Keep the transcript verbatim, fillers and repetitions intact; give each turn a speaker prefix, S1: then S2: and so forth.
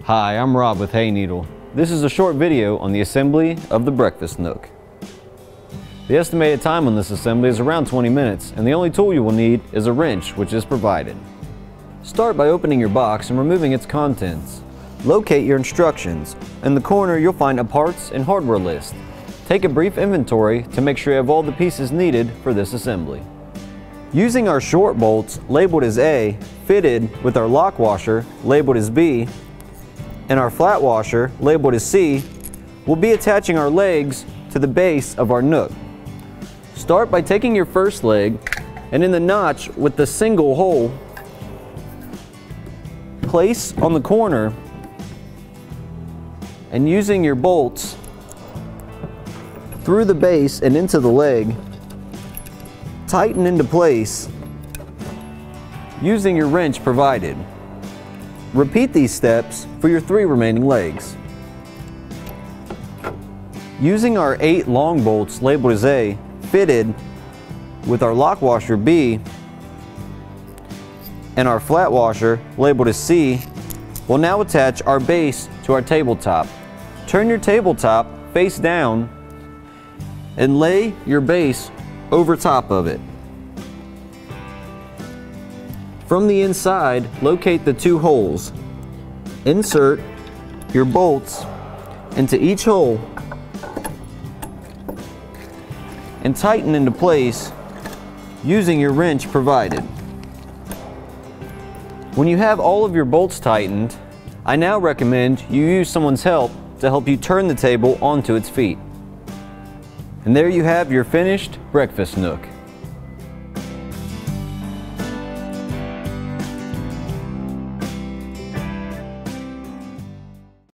S1: Hi, I'm Rob with Hayneedle. This is a short video on the assembly of the Breakfast Nook. The estimated time on this assembly is around twenty minutes, and the only tool you will need is a wrench, which is provided. Start by opening your box and removing its contents. Locate your instructions. In the corner you'll find a parts and hardware list. Take a brief inventory to make sure you have all the pieces needed for this assembly. Using our short bolts labeled as A, fitted with our lock washer labeled as B, and our flat washer labeled as C, we'll be attaching our legs to the base of our nook. Start by taking your first leg and in the notch with the single hole, place on the corner, and using your bolts through the base and into the leg, tighten into place using your wrench provided. Repeat these steps for your three remaining legs. Using our eight long bolts labeled as A, fitted with our lock washer B, and our flat washer labeled as C, we'll now attach our base to our tabletop. Turn your tabletop face down and lay your base over top of it. From the inside, locate the two holes. Insert your bolts into each hole and tighten into place using your wrench provided. When you have all of your bolts tightened, I now recommend you use someone's help to help you turn the table onto its feet. And there you have your finished Breakfast Nook.